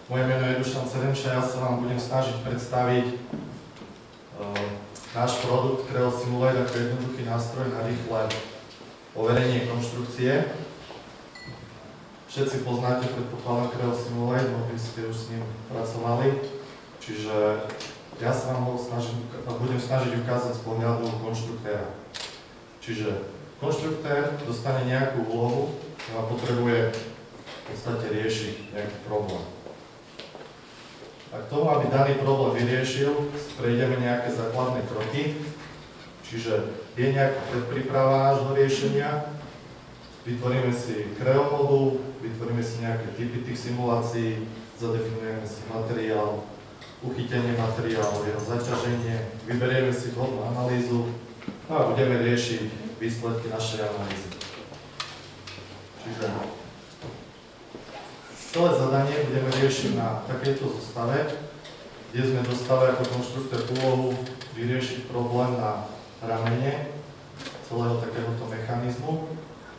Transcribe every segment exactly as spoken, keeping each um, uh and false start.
Moje meno je Dušan Cerenča, ja sa vám budem snažiť predstaviť uh, náš produkt Creo Simulate ako jednoduchý nástroj na rýchle overenie konštrukcie. Všetci poznáte, predpokladám, Creo Simulate, mnohí ste už s ním pracovali, čiže ja sa vám ho snažím, budem snažiť ukázať z pohľadu konštruktéra. Čiže konštruktér dostane nejakú úlohu a potrebuje v podstate riešiť nejaký problém. A k tomu, aby daný problém vyriešil, prejdeme nejaké základné kroky, čiže je nejaká predpríprava nášho riešenia, vytvoríme si Creo modul, vytvoríme si nejaké typy tých simulácií, zadefinujeme si materiál, uchytenie materiálu, jeho zaťaženie, vyberieme si vhodnú analýzu a budeme riešiť výsledky našej analýzy. Čiže celé zadanie budeme riešiť na takejto zostave, kde sme dostali ako konštruktor úlohu vyriešiť problém na ramene celého takéhoto mechanizmu.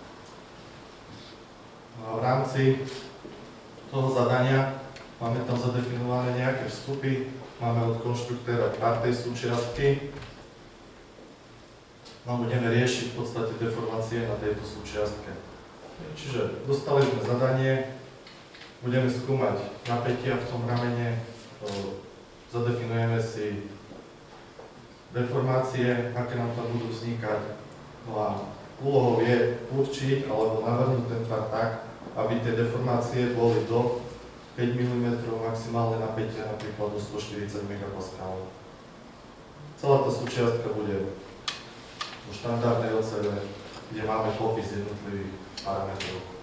A v rámci toho zadania máme tam zadefinované nejaké vstupy, máme od konštruktéra pár tej súčiastky. No budeme riešiť v podstate deformácie na tejto súčiastke. Čiže dostali sme zadanie, budeme skúmať napätia v tom ramene, zadefinujeme si deformácie, aké nám tam budú vznikať. No a úlohou je určiť alebo navrhnúť ten tvar tak, aby tie deformácie boli do päť milimetrov, maximálne napätie napríklad do stoštyridsať megapaskálov. Celá tá súčiastka bude v štandardnej ó cé dé, kde máme popis jednotlivých parametrov.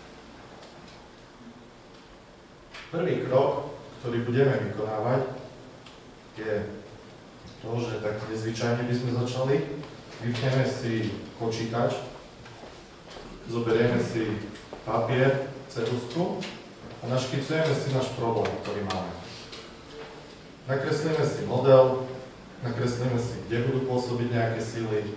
Prvý krok, ktorý budeme vykonávať, je to, že tak nezvyčajne by sme začali. Vypneme si počítač, zoberieme si papier, ceruzku a naškicujeme si náš problém, ktorý máme. Nakreslíme si model, nakreslíme si, kde budú pôsobiť nejaké sily,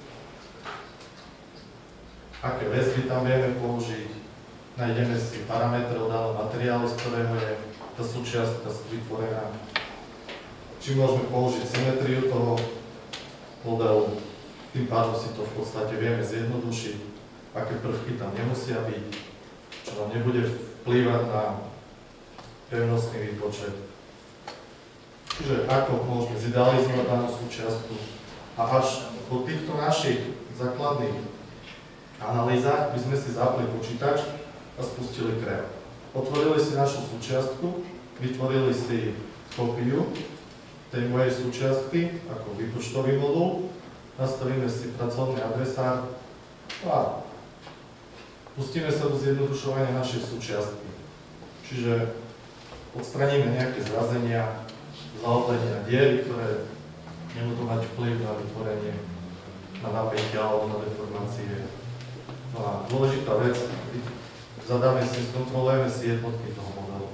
aké väzby tam vieme použiť, nájdeme si parametre od daného materiálu, z ktorého je tá súčiastka vytvorená, či môžeme použiť symetriu toho modelu, tým pádom si to v podstate vieme zjednodušiť, aké prvky tam nemusia byť, čo nám nebude vplývať na pevnostný výpočet. Čiže ako môžeme zidealizovať danú súčiastku a až po týchto našich základných analýzach by sme si zapli počítač a spustili Creo. Otvorili si našu súčiastku, vytvorili si kópiu tej mojej súčiastky ako výpočtový modul, nastavíme si pracovný adresár a pustíme sa do zjednodušovania našej súčiastky. Čiže odstraníme nejaké zrazenia, zaoblenia diery, ktoré nebudú mať vplyv na vytvorenie, na napätie alebo na deformácie. No a dôležitá vec, zadáme si, skontrolujeme si jednotky toho modelu,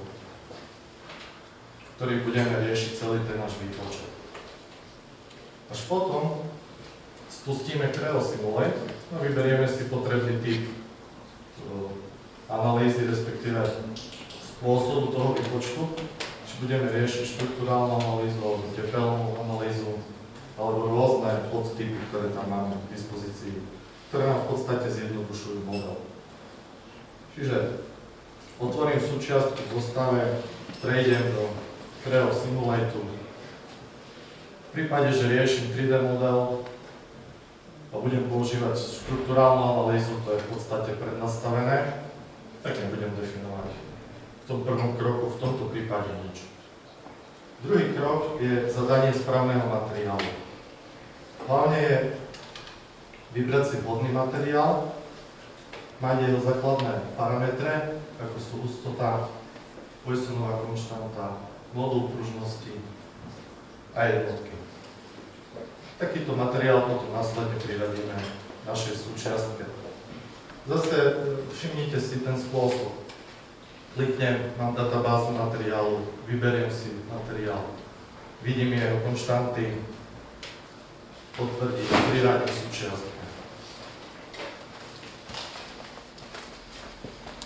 ktorý budeme riešiť celý ten náš výpočet. Až potom spustíme Creo Simulate a vyberieme si potrebný typ analýzy, respektíve spôsobu toho výpočtu, či budeme riešiť štruktúrálnu analýzu alebo tepelnú analýzu alebo rôzne podtypy, ktoré tam máme k dispozícii, ktoré nám v podstate zjednodušujú model. Čiže otvorím súčiastku v zostave, prejdem do Creo Simulate. V prípade, že riešim tri dé model a budem používať štruktúrálnu analýzu, to je v podstate prednastavené, tak nebudem definovať v tom prvom kroku, v tomto prípade nič. Druhý krok je zadanie správneho materiálu. Hlavne je vybrať si vhodný materiál, mať jeho základné parametre, ako sú hustota, Poissonová konštanta, modul pružnosti a jednotky. Takýto materiál potom následne priradíme našej súčiastke. Zase všimnite si ten spôsob. Kliknem, mám databázu materiálu, vyberiem si materiál, vidím jeho konštanty, potvrdím, priradím súčiastke.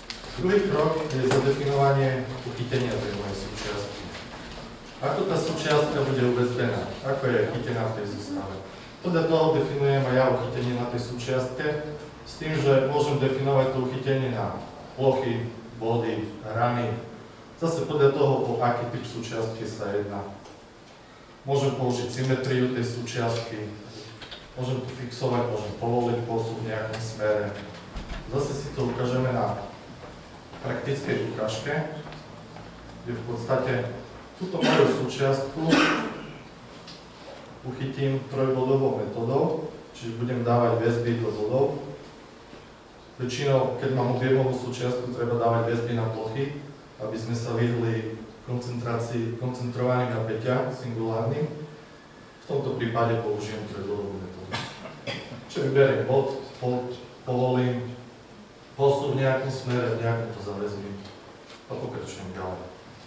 Druhý krok je zadefinovanie uchytenia tej mojej súčiastky. Ako tá súčiastka bude ubezpená? Ako je chytená v tej zostave? Podľa toho definujem aj ja uchytenie na tej súčiastke, s tým, že môžem definovať to uchytenie na plochy, body, rany. Zase podľa toho, o aký typ súčiastky sa jedná. Môžem použiť symetriu tej súčiastky, môžem to fixovať, môžem povoliť posúť v nejakom smere. Zase si to ukážeme na praktickej ukážke, kde v podstate túto moju súčiastku uchytím trojbodovou metodou, čiže budem dávať väzby do bodov. Väčšinou, keď mám objemovú súčiastku, treba dávať väzby na plochy, aby sme sa vyhli koncentrácii, koncentrovaným napäťam, singulárnym. V tomto prípade použijem trojbodovú metódu. Čiže vyberiem bod, bod, povolím, posúť v nejakom smere, v nejakom to zaväzním a pokračujem ďalej.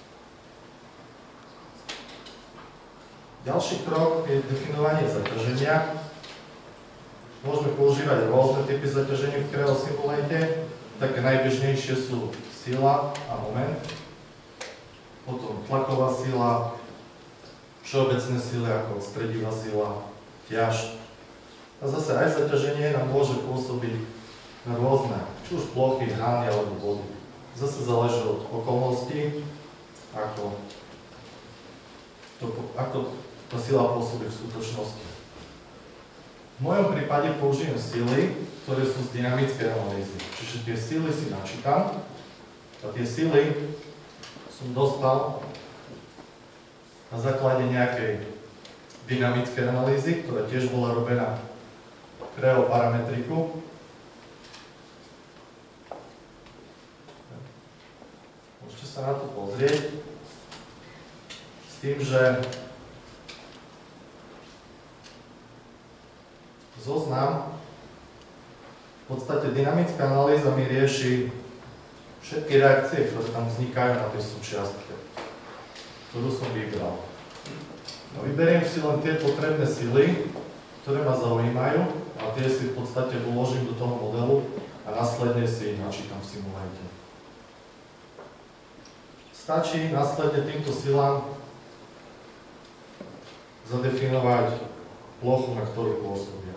Ďalší krok je definovanie zaťaženia. Môžeme používať rôzne typy zaťaženia v Creo Simulate. Také najbežnejšie sú sila a moment, potom tlaková sila, všeobecné sily ako stredivá sila, ťaž. A zase aj zaťaženie nám môže pôsobiť na rôzne, či už plochy, hrány alebo body. Zase záleží od okolností, ako, to, ako tá sila pôsobí v skutočnosti. V mojom prípade použijem sily, ktoré sú z dynamickej analýzy. Čiže tie sily si načítam a tie sily som dostal na základe nejakej dynamickej analýzy, ktorá tiež bola robená Creo parametriku. Môžete sa na to pozrieť s tým, že zoznam, v podstate dynamická analýza mi rieši všetky reakcie, ktoré tam vznikajú na tej súčiastke, ktorú som vybral. No, vyberiem si len tie potrebné sily, ktoré ma zaujímajú a tie si v podstate uložím do toho modelu a následne si ich načítam v simulate. Stačí následne týmto silám zadefinovať plochu, na ktorú pôsobia.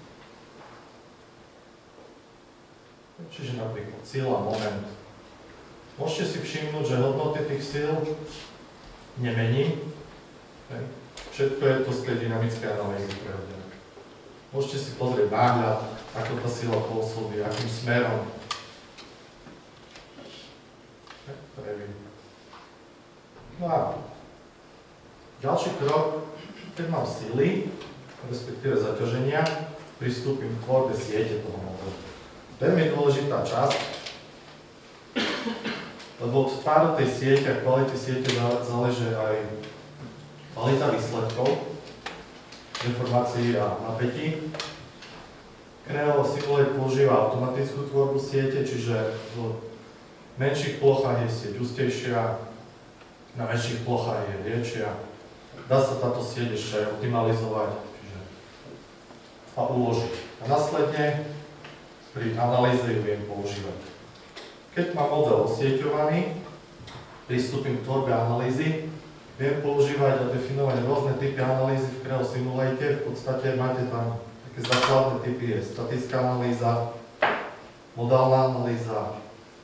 Čiže napríklad sila, moment. Môžete si všimnúť, že hodnoty tých síl nemením. Všetko je to z tej dynamickej analýzy prehodené. Môžete si pozrieť náhľad, ako tá sila pôsobí, akým smerom. No a ďalší krok, keď mám sily, respektíve zaťaženia, pristúpim k tvorbe siete toho modelu. Veľmi dôležitá časť, lebo od tváru tej siete a kvality siete záleží aj kvalita výsledkov, deformácií a napätí. Creo Simulate používa automatickú tvorbu siete, čiže v menších plochách je sieť hustejšia, na väčších plochách je väčšia. Dá sa táto sieť ešte aj optimalizovať čiže a uložiť. A následne pri analýze ju viem používať. Keď mám model osieťovaný, pristúpim k tvorbe analýzy, viem používať a definovať rôzne typy analýzy v Creo Simulate. V podstate máte tam také základné typy, je statická analýza, modálna analýza,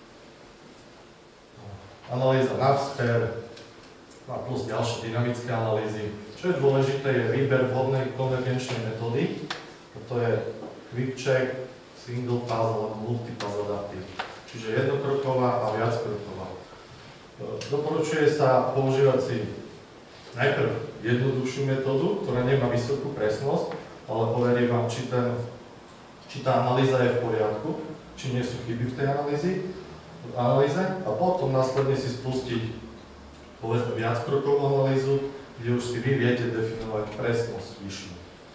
analýza navsper, a plus ďalšie dynamické analýzy. Čo je dôležité, je výber vhodnej konvergenčnej metódy. To je quick check, single pass alebo multipass adaptive. Čiže jednokroková a viackroková. Doporučuje sa používať si najprv jednoduchšiu metódu, ktorá nemá vysokú presnosť, ale overí vám, či, ten, či tá analýza je v poriadku, či nie sú chyby v tej analýze, analýze a potom následne si spustiť povedzme viackrokovú analýzu, kde už si vy viete definovať presnosť vyššiu.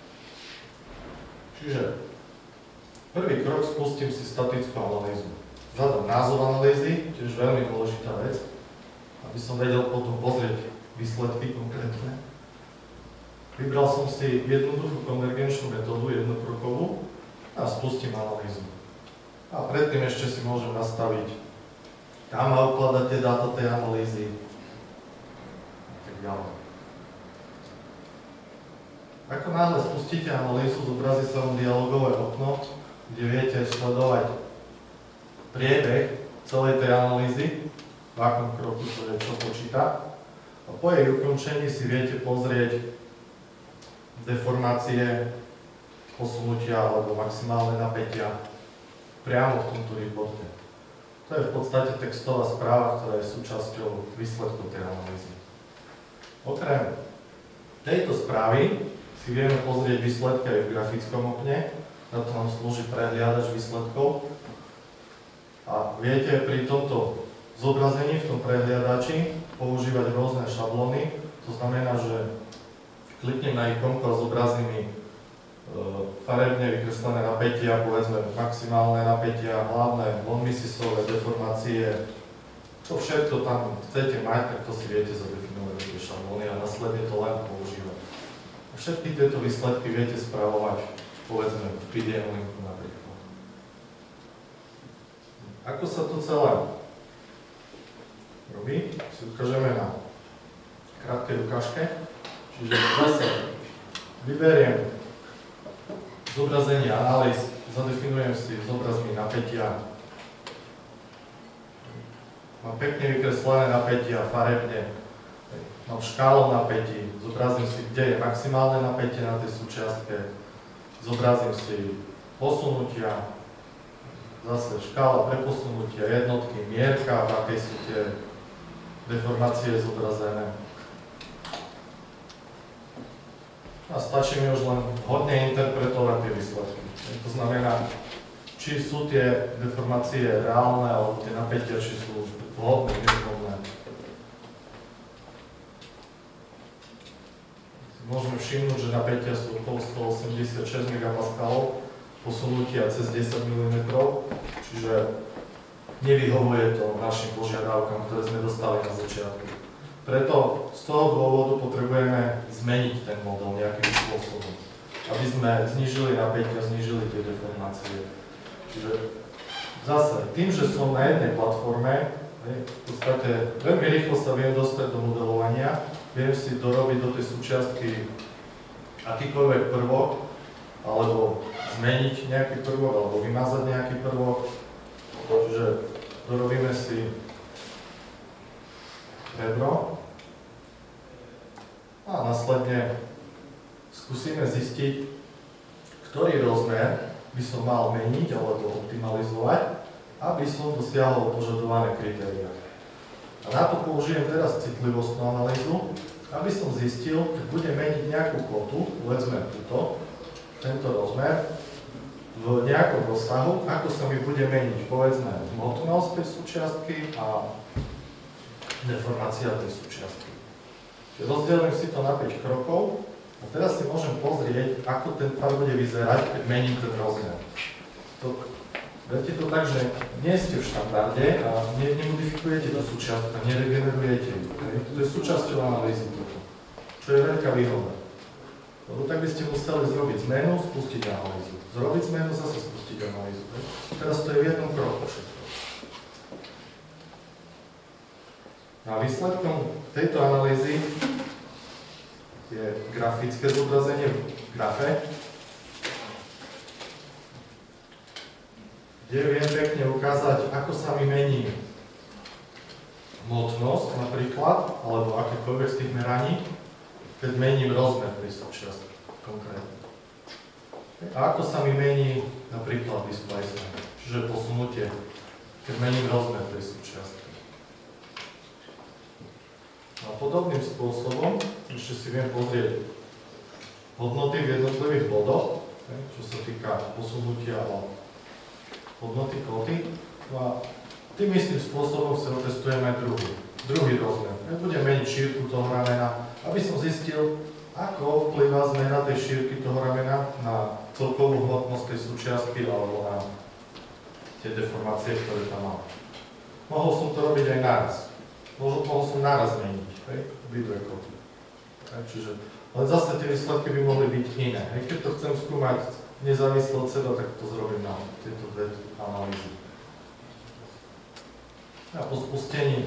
Čiže prvý krok, spustím si statickú analýzu. Zadám názov analýzy, tiež veľmi dôležitá vec, aby som vedel potom pozrieť výsledky konkrétne. Vybral som si jednoduchú konvergenčnú metódu, jednokrokovú a spustím analýzu. A predtým ešte si môžem nastaviť kam má ukladať tie dáta tej analýzy a tak ďalej. Ako náhle spustíte analýzu, zobrazí sa vám dialogové okno, kde viete sledovať priebeh celej tej analýzy, v akom kroku to je, čo počíta. A po jej ukončení si viete pozrieť deformácie, posunutia alebo maximálne napätia priamo v tomto reporte. To je v podstate textová správa, ktorá je súčasťou výsledku tej analýzy. Okrem tejto správy si vieme pozrieť výsledky aj v grafickom okne, na to nám slúži prehliadač výsledkov. A viete pri tomto zobrazení v tom prehliadači používať rôzne šablóny. To znamená, že kliknem na ikonku a zobrazí mi e, farebne vykreslené napätia, povedzme maximálne napätia, hlavné von-misisové deformácie. Čo všetko tam chcete mať, tak to si viete zadefinovať do tie šablóny a následne to len používať. Všetky tieto výsledky viete spravovať, povedzme, v pé dé ef linku napríklad. Ako sa to celé robí, si ukážeme na krátkej ukážke. Čiže zase vyberiem zobrazenie analýz, zadefinujem si zobrazmi napätia. Mám pekne vykreslené napätia farebne. Mám škálu napätí, zobrazím si, kde je maximálne napätie na tej súčiastke, zobrazím si posunutia, zase škála preposunutia, jednotky, mierka, v akej sú tie deformácie zobrazené. A stačí mi už len hodne interpretovať tie výsledky. To znamená, či sú tie deformácie reálne, alebo tie napätia, či sú vhodné, nevhodné. Môžeme všimnúť, že napätia sú okolo stoosemdesiatšesť megapaskalov, posunutia cez desať milimetrov, čiže nevyhovuje to našim požiadavkám, ktoré sme dostali na začiatku. Preto z toho dôvodu potrebujeme zmeniť ten model nejakým spôsobom, aby sme znížili napätia, znížili tie deformácie. Čiže zase, tým, že som na jednej platforme, v podstate veľmi rýchlo sa viem dostať do modelovania, viem si dorobiť do tej súčiastky akýkoľvek prvok, alebo zmeniť nejaký prvok, alebo vymazať nejaký prvok. Čiže dorobíme si rebro a následne skúsime zistiť, ktorý rozmer by som mal meniť alebo optimalizovať, aby som dosiahol požadované kritériá. A na to použijem teraz citlivostnú analýzu, aby som zistil, keď budem meniť nejakú kvotu, povedzme túto, tento rozmer, v nejakom rozsahu, ako sa mi bude meniť, povedzme, hmotnosť tej súčiastky a deformácia tej súčiastky. Čiže rozdelím si to na päť krokov a teraz si môžem pozrieť, ako ten tvar bude vyzerať, keď mením ten rozmer. To, viete to tak, že nie ste v štandarde a ne, nemodifikujete tú súčiastku, neregenerujete ju. To je súčasťou analýzy toto, čo je veľká výhoda. Lebo tak by ste museli zrobiť zmenu, spustiť analýzu. Zrobiť zmenu, zase spustiť analýzu. Teraz to je v jednom kroku všetko. A výsledkom tejto analýzy je grafické zobrazenie v grafe, kde viem pekne ukázať, ako sa mi mení hmotnosť napríklad, alebo akékoľvek z tých meraní, keď mením rozmer tej súčiastky konkrétne. A ako sa mi mení napríklad displacement, čiže posunutie, keď mením rozmer tej súčiastky. A podobným spôsobom ešte si viem pozrieť hodnoty v jednotlivých bodoch, čo sa týka posunutia a hodnoty kvoty. A tým istým spôsobom sa otestujeme aj druhý, druhý rozmer. Ja budem meniť šírku toho ramena, aby som zistil, ako vplyvá zmena tej šírky toho ramena na celkovú hmotnosť tej súčiastky alebo na tie deformácie, ktoré tam mám. Mohol som to robiť aj naraz. Mohol, mohol som naraz meniť, obidve kvoty. Čiže, ale zase tie výsledky by mohli byť iné. Hej. Keď to chcem skúmať nezávisle od seba, tak to zrobím na tieto dve analýzy. A po spustení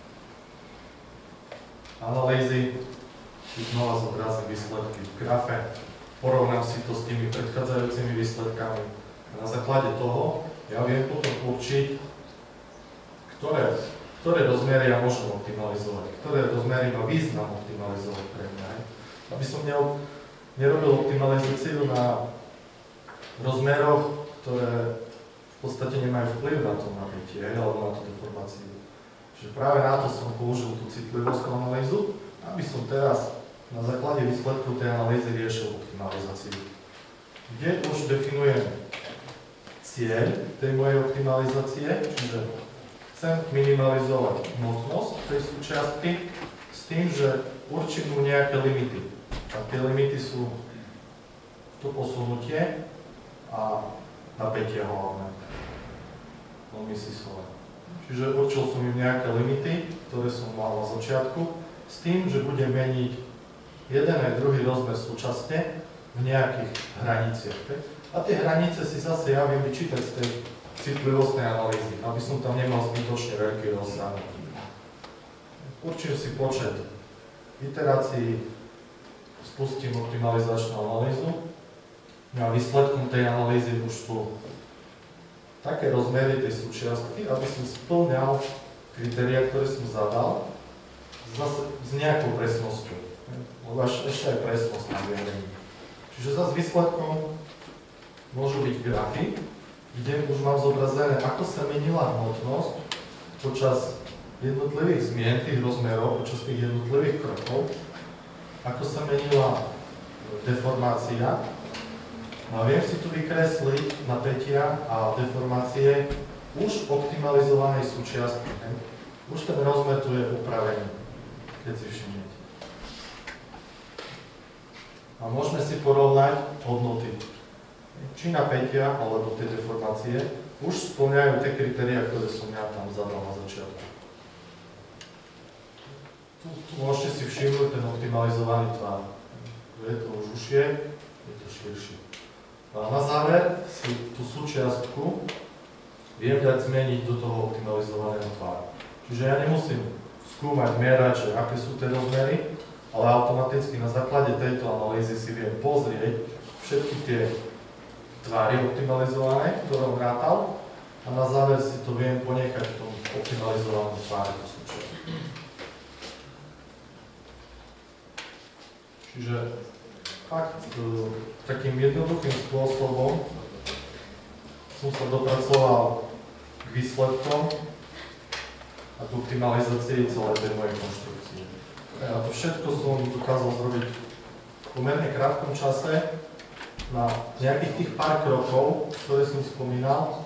analýzy si znova zobrazím výsledky v grafe, porovnám si to s tými predchádzajúcimi výsledkami. A na základe toho ja viem potom určiť, ktoré, ktoré rozmery ja môžem optimalizovať, ktoré rozmery má význam optimalizovať pre mňa. Aby som nerobil optimalizáciu na rozmeroch, ktoré v podstate nemajú vplyv na to napätie alebo na tú deformáciu. Čiže práve na to som použil tú citlivostnú analýzu, aby som teraz na základe výsledkov tej analýzy riešil optimalizáciu. Kde už definujem cieľ tej mojej optimalizácie, čiže chcem minimalizovať hmotnosť tej súčiastky s tým, že určím mu nejaké limity. A tie limity sú to posunutie a napätie hlavné. Veľmi sisové. Čiže určil som im nejaké limity, ktoré som mal na začiatku, s tým, že budem meniť jeden aj druhý rozmer súčasne v nejakých hraniciach. A tie hranice si zase ja viem vyčítať z tej citlivostnej analýzy, aby som tam nemal zbytočne veľký rozsah. Určím si počet iterácií, spustím optimalizačnú analýzu a výsledkom tej analýzy už sú také rozmery tej súčiastky, aby som spĺňal kritériá, ktoré som zadal, zase s nejakou presnosťou. Lebo až ešte aj presnosť na vyjadrení. Čiže zase výsledkom môžu byť grafy, kde už mám zobrazené, ako sa menila hmotnosť počas jednotlivých zmien tých rozmerov, počas tých jednotlivých krokov, ako sa menila deformácia. No a viem si tu vykresliť napätia a deformácie už optimalizovanej súčiastky. Už ten rozmer tu je upravený, keď si všimnete. A môžeme si porovnať hodnoty. Či napätia, alebo tie deformácie už spĺňajú tie kritériá, ktoré som ja tam zadal na začiatku. Tu, tu môžete si všimnúť ten optimalizovaný tvar. Je to už užšie, je to širšie. A na záver si tú súčiastku viem dať zmeniť do toho optimalizovaného tvaru. Čiže ja nemusím skúmať, merať, že aké sú tie rozmery, ale automaticky na základe tejto analýzy si viem pozrieť všetky tie tvary optimalizované, ktoré som rátal, a na záver si to viem ponechať v tom optimalizovanom tváre do súčiastky. Čiže fakt, takým jednoduchým spôsobom som sa dopracoval k výsledkom a k optimalizácii celej tej mojej konštrukcie. A to všetko som dokázal zrobiť v pomerne krátkom čase na nejakých tých pár krokov, ktoré som spomínal.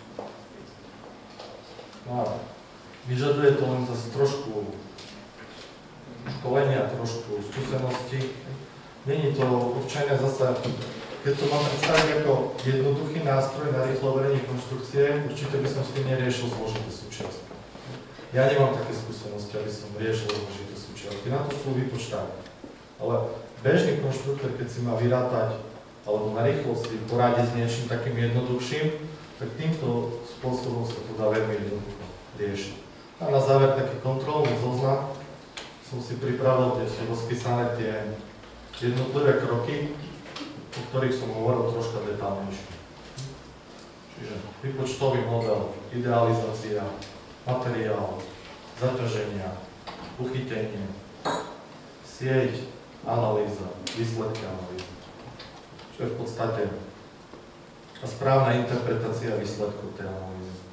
A vyžaduje to len zase trošku školenia, trošku skúsenosti. Není to určené zase, keď to mám predstaviť ako jednoduchý nástroj na rýchlo overenie konštrukcie, určite by som s tým neriešil zložité súčiastky. Ja nemám také skúsenosti, aby som riešil zložité súčiastky, na to sú vypočtané. Ale bežný konštruktor, keď si má vyrátať, alebo na rýchlosti poradiť s niečím takým jednoduchším, tak týmto spôsobom sa to dá veľmi jednoducho riešiť. A na záver taký kontrolný zoznam som si pripravil, kde sú rozpísané tie jednotlivé kroky, o ktorých som hovoril troška detálnejšie. Čiže výpočtový model, idealizácia, materiál, zaťaženia, uchytenie, sieť, analýza, výsledky analýzy. Čo je v podstate správna interpretácia výsledkov tej analýzy.